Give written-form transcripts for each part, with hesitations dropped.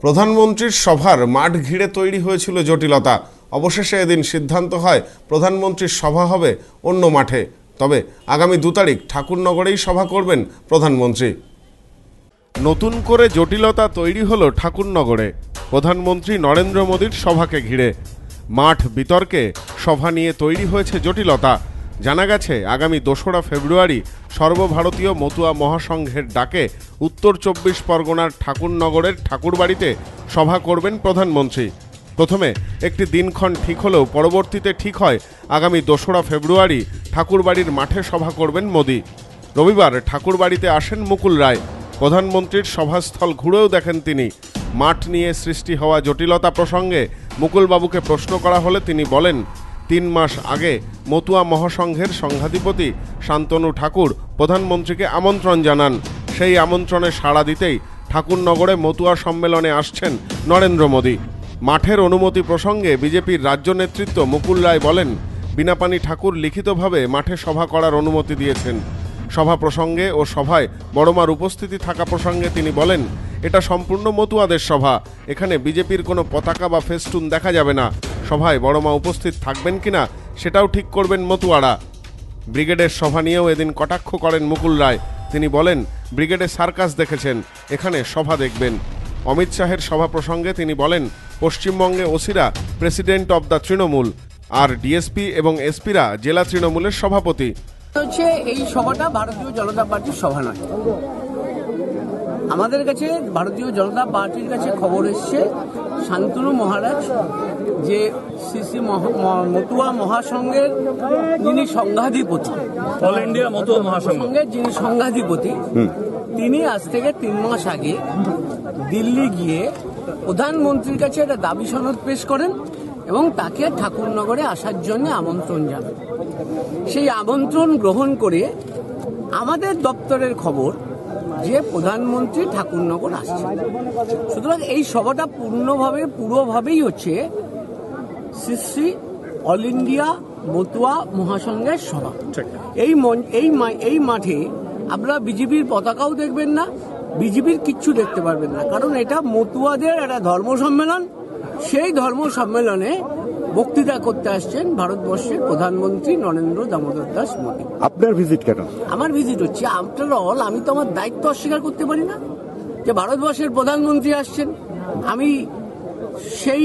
প্রধানমন্ত্রীর সভার মাঠ ঘিরে তৈরি হয়েছিল জটিলতা। অবশেষে এদিন সিদ্ধান্ত হয় প্রধানমন্ত্রীর সভা হবে অন্য মাঠে। তবে আগামী 2 তারিখ ঠাকুরনগরেই সভা করবেন প্রধানমন্ত্রী। নতুন করে জটিলতা তৈরি হলো ঠাকুরনগরে প্রধানমন্ত্রী নরেন্দ্র মোদীর সভাকে ঘিরে। মাঠ বিতর্কে সভা নিয়ে তৈরি হয়েছে জটিলতা। জানা গেছে আগামী 2রা ফেব্রুয়ারি সর্বভারতীয় মতুয়া মহাসংঘের ডাকে উত্তর 24 পরগনার ঠাকুরনগরের ঠাকুরবাড়িতে সভা করবেন প্রধানমন্ত্রী। প্রথমে একটি দিনক্ষণ ঠিক হলেও পরবর্তীতে ঠিক হয় আগামী 2রা ফেব্রুয়ারি ঠাকুরবাড়ির মাঠে সভা করবেন মোদী। রবিবার ঠাকুরবাড়িতে আসেন মুকুল রায়। প্রধানমন্ত্রীর সভাস্থল ঘুরেও দেখেন তিনি। মাঠ নিয়ে সৃষ্টি হওয়া জটিলতা প্রসঙ্গে মুকুলবাবুকে প্রশ্ন করা হলে তিনি বলেন, 3 মাস আগে মতুয়া মহাসংঘের সংঘাধিপতি শান্তনু ঠাকুর প্রধানমন্ত্রীকে আমন্ত্রণ জানান। সেই আমন্ত্রণে সাড়া দিতেই ঠাকুরনগরে মতুয়া সম্মেলনে আসছেন নরেন্দ্র মোদী। মাঠের অনুমতি প্রসঙ্গে বিজেপির রাজ্য নেতৃত্ব মুকুল রায় বলেন, বিনাপানি ঠাকুর লিখিতভাবে মাঠে সভা করার অনুমতি দিয়েছেন। সভা প্রসঙ্গে ও সভায় বড়মার উপস্থিতি থাকা প্রসঙ্গে তিনি বলেন, এটা সম্পূর্ণ মতুয়াদের সভা, এখানে বিজেপির কোনো পতাকা বা ফেস্টুন দেখা যাবে না। সভায় বড়মা উপস্থিত থাকবেন কিনা সেটাও ঠিক করবেন মতুয়ারা। ব্রিগেডের সভা নিয়েও এদিন কটাক্ষ করেন মুকুল রায়। তিনি বলেন, ব্রিগেডে সার্কাস দেখেছেন, এখানে সভা দেখবেন। অমিত শাহের সভা প্রসঙ্গে তিনি বলেন, পশ্চিমবঙ্গে ওসিরা প্রেসিডেন্ট অব দ্য তৃণমূল, আর ডিএসপি এবং এসপিরা জেলা তৃণমূলের সভাপতি। এই সভাটা ভারতীয় জনতা পার্টির সভা নয়। আমাদের কাছে ভারতীয় জনতা পার্টির কাছে খবর এসছে, শান্তনু মহারাজ যে শ্রী মতুয়া মহাসংঘের যিনি সংঘাধিপতি, অল ইন্ডিয়া মতুয়া মহাসংঘের যিনি সংঘাধিপতি, তিনি আজ থেকে 3 মাস আগে দিল্লি গিয়ে প্রধানমন্ত্রীর কাছে একটা দাবি সনদ পেশ করেন এবং তাকে ঠাকুরনগরে আসার জন্য আমন্ত্রণ জানান। সেই আমন্ত্রণ গ্রহণ করে আমাদের দপ্তরের খবর যে প্রধানমন্ত্রী ঠাকুরনগর আসছে। সুতরাং এই সভাটা পুরোভাবেই হচ্ছে শ্রী অল ইন্ডিয়া মতুয়া মহাসংঘের সভা। এই মাঠে আপনারা বিজেপির পতাকাও দেখবেন না, বিজেপির কিচ্ছু দেখতে পারবেন না, কারণ এটা মতুয়াদের একটা ধর্ম সম্মেলন। সেই ধর্ম সম্মেলনে বক্তৃতা করতে আসছেন ভারতবর্ষের প্রধানমন্ত্রী নরেন্দ্র দামোদর দাস মোদী। আপনার ভিজিট কেন? আমার ভিজিট হচ্ছে আফটার অল, আমি তো আমার দায়িত্ব অস্বীকার করতে পারি না যে ভারতবর্ষের প্রধানমন্ত্রী আসছেন। আমি সেই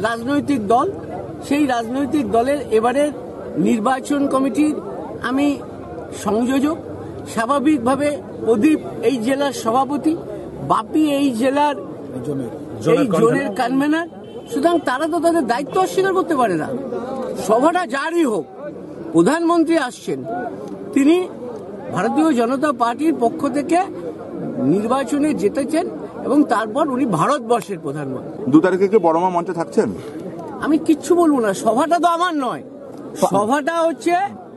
রাজনৈতিক দলের এবারের নির্বাচন কমিটির আমি সংযোজক। স্বাভাবিকভাবে প্রদীপ এই জেলার সভাপতি, বাপি এই জেলার জোনের কনভেনার। সুতরাং তারা তো তাদের দায়িত্ব অস্বীকার করতে পারে না। সভাটা যারই হোক, প্রধানমন্ত্রী আসছেন, তিনি ভারতীয় জনতা পার্টির পক্ষ থেকে নির্বাচনে জিতেছেন এবং তারপর উনি ভারতবর্ষের প্রধানমন্ত্রী। 2 তারিখে কি বড়মা মঞ্চে থাকছেন? আমি কিচ্ছু বলবো না, সভাটা তো আমার নয়, সভাটা হচ্ছে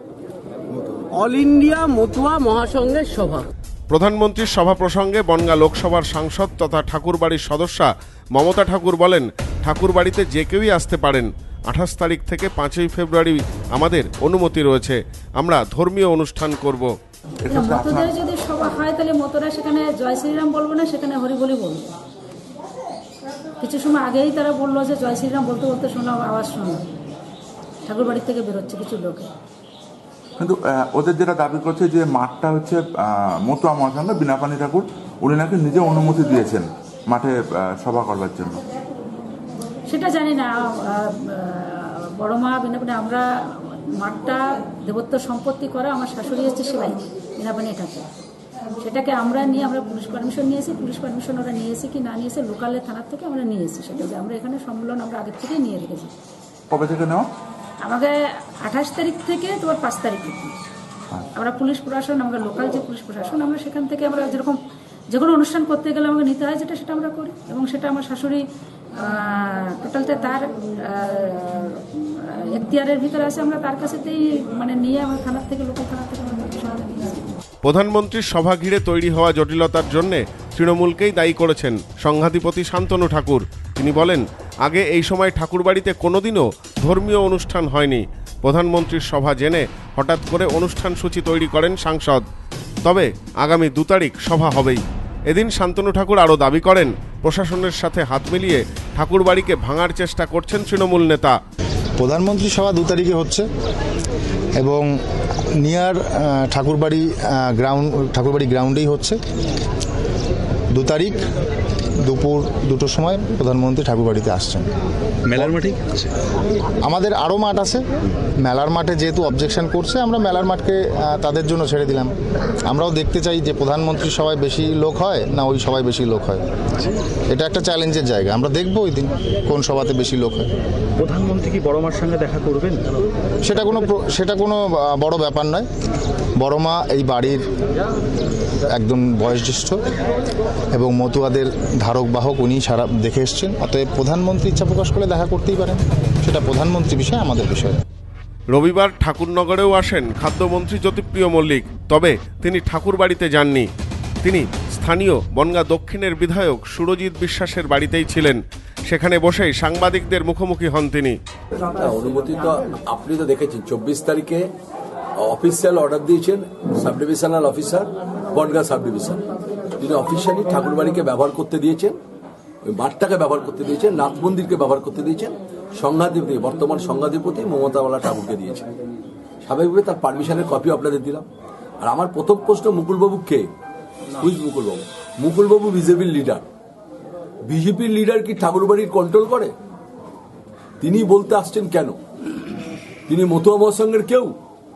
অল ইন্ডিয়া মতুয়া মহাসংঘের সভা। প্রধানমন্ত্রীর সভা প্রসঙ্গে বনগাঁ লোকসভার সাংসদ তথা ঠাকুরবাড়ির সদস্যা মমতা ঠাকুর বলেন, ঠাকুরবাড়িতে যে কেউই আসতে পারেন। 28 তারিখ থেকে 5ই ফেব্রুয়ারি আমাদের অনুমতি রয়েছে, আমরা ধর্মীয় অনুষ্ঠান করব। মতুদের যদি সভা হয় তাহলে মতুরা সেখানে জয় শ্রীরাম বলবো না, সেখানে হরিবলি বলবো। কিছু সময় আগেই তারা বললো যে জয় শ্রীরাম বলতে বলতে শোনা আওয়াজ শোনা ঠাকুরবাড়ি থেকে বেরোচ্ছে কিছু লোকে। কিন্তু ওদের যেটা দাবি করছে যে মাঠটা হচ্ছে মতুয়া মহাসংঘ, বিনাপানি ঠাকুর উনি নাকি নিজে অনুমতি দিয়েছেন মাঠে সভা করবার জন্য। সেটা জানি না, বড়মা বিনাপানি, আমরা মাঠটা দেবত্ব সম্পত্তি করা, আমার শাশুড়ি হচ্ছে সেবাই বিনাপানি ঠাকুর। সেটাকে আমরা পুলিশ পারমিশন নিয়েছি, পুলিশ পারমিশন ওরা নিয়েছে কি না নিয়েছে লোকালের থানার থেকে আমরা নিয়েছি। সেটা যে আমরা এখানে সম্মেলন আমরা আগের থেকেই নিয়ে রেখেছি। কবে থেকে নেওয়া? আমাকে 28 তারিখ থেকে 5 তারিখ থেকে আমরা পুলিশ প্রশাসন, আমরা লোকাল যে পুলিশ প্রশাসন, আমরা সেখান থেকে আমরা যেরকম যে কোনো অনুষ্ঠান করতে গেলে আমাকে নিতে হয় সেটা আমরা করি। এবং সেটা আমার শাশুড়ি টোটালটা তার এখতিয়ারের ভিতরে আছে, আমরা তার কাছেতেই নিয়ে আমার থানার থেকে লোকাল থানার থেকে প্রধানমন্ত্রীর সভা ঘিরে তৈরি হওয়া জটিলতার জন্য তৃণমূলকেই দায়ী করেছেন সংঘাধিপতি শান্তনু ঠাকুর। তিনি বলেন, আগে এই সময় ঠাকুরবাড়িতে কোনোদিনও ধর্মীয় অনুষ্ঠান হয়নি। প্রধানমন্ত্রীর সভা জেনে হঠাৎ করে অনুষ্ঠান সূচি তৈরি করেন সাংসদ। তবে আগামী 2 তারিখ সভা হবেই। এদিন শান্তনু ঠাকুর আরও দাবি করেন, প্রশাসনের সাথে হাত মিলিয়ে ঠাকুরবাড়িকে ভাঙার চেষ্টা করছেন তৃণমূল নেতা। প্রধানমন্ত্রী সভা 2 তারিখে হচ্ছে এবং নিয়ার ঠাকুরবাড়ি গ্রাউন্ডেই হচ্ছে। 2 তারিখ দুপুর 2টোর সময় প্রধানমন্ত্রী ঠাকুরবাড়িতে আসছেন। মেলার মাঠেই আমাদের আরও মাঠ আছে, মেলার মাঠে যেহেতু অবজেকশন করছে আমরা মেলার মাঠকে তাদের জন্য ছেড়ে দিলাম। আমরাও দেখতে চাই যে প্রধানমন্ত্রী সভায় বেশি লোক হয় না ওই সভায় বেশি লোক হয়, এটা একটা চ্যালেঞ্জের জায়গা। আমরা দেখবো ওই দিন কোন সভাতে বেশি লোক হয়। প্রধানমন্ত্রী কি বড় মার সঙ্গে দেখা করবেন? সেটা কোনো বড় ব্যাপার নয়। বড় মা এই বাড়ির একদম বয়োজ্যেষ্ঠ এবং মতুয়াদের ধারক বাহক, উনি সারা দেখে এসছেন। অতএব প্রধানমন্ত্রী ইচ্ছা প্রকাশ করে দেখা করতেই পারেন, সেটা প্রধানমন্ত্রী বিষয়, আমাদের বিষয়। রবিবার ঠাকুরনগরেও আসেন খাদ্যমন্ত্রী জ্যোতিপ্রিয় মল্লিক, তবে তিনি ঠাকুরবাড়িতে যাননি। তিনি স্থানীয় বনগাঁ দক্ষিণের বিধায়ক সুরজিৎ বিশ্বাসের বাড়িতেই ছিলেন। সেখানে বসেই সাংবাদিকদের মুখোমুখি হন তিনি। অনুমতি তো আপনি তো দেখেছেন, 24 তারিখে অফিসিয়াল অর্ডার দিয়েছেন sub divisional officer Bongaon sub division. তিনি অফিসিয়ালি ঠাকুরবাড়িকে ব্যবহার করতে দিয়েছেন, ওই মাঠটাকে ব্যবহার করতে দিয়েছেন, নাথ মন্দিরকে ব্যবহার করতে দিয়েছেন, সংঘাধিপতি বর্তমান সংঘাধিপতি মমতাওয়ালা ঠাকুরকে দিয়েছেন। স্বাভাবিকভাবে তার পারমিশনের কপি আপনাদের দিলাম। আর আমার প্রথম প্রশ্ন, মুকুলবাবু কে? হুইজ মুকুলবাবু? মুকুলবাবু বিজেপির লিডার। বিজেপির লিডার কি ঠাকুরবাড়ির কন্ট্রোল করে? তিনি বলতে আসছেন কেন? তিনি মতুয়া মহাসংঘের কেউ?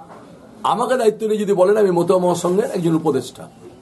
আমাকে দায়িত্ব নিয়ে যদি বলেন আমি মতুয়া মহাসংঘের একজন উপদেষ্টা,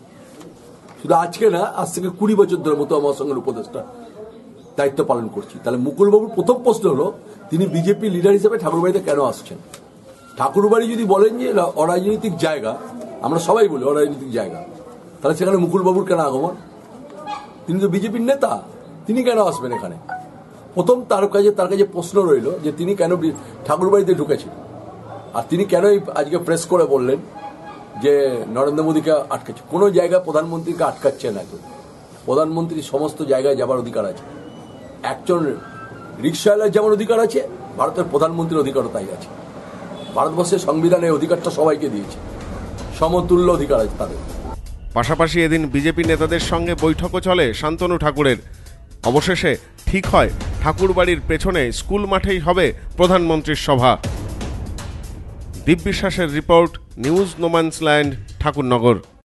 শুধু আজকে না, আজ থেকে 20 বছর ধরে মতুয়া মহাসংঘের উপদেষ্টা দায়িত্ব পালন করছি। তাহলে মুকুলবাবুর প্রথম প্রশ্ন হলো, তিনি বিজেপি লিডার হিসেবে ঠাকুরবাড়িতে কেন আসছেন? ঠাকুরবাড়ি যদি বলেন যে অরাজনৈতিক জায়গা, আমরা সবাই বলি অরাজনৈতিক জায়গা, তাহলে সেখানে মুকুলবাবুর কেন আগমন? তিনি তো বিজেপির নেতা, তিনি কেন আসবেন এখানে? প্রথম তার কাছে প্রশ্ন রইল যে তিনি কেন ঠাকুরবাড়িতে ঢুকেছেন, আর তিনি কেন আজকে প্রেস করে বললেন যে নরেন্দ্র মোদীকে আটকাচ্ছে। কোনো জায়গায় প্রধানমন্ত্রীকে আটকাচ্ছে না কেউ। প্রধানমন্ত্রীর সমস্ত জায়গায় যাবার অধিকার আছে। একজন রিক্সাওয়ালার যেমন অধিকার আছে, ভারতের প্রধানমন্ত্রীর অধিকারও তাই আছে। ভারতবর্ষের সংবিধানে অধিকারটা সবাইকে দিয়েছে, সমতুল্য অধিকার আছে তাদের। পাশাপাশি এদিন বিজেপি নেতাদের সঙ্গে বৈঠকও চলে শান্তনু ঠাকুরের। অবশেষে ঠিক হয় ঠাকুরবাড়ির পেছনে স্কুল মাঠেই হবে প্রধানমন্ত্রীর সভা। দীপ বিশ্বাসের রিপোর্ট, নিউজ নোম্যান্সল্যান্ড, ঠাকুরনগর।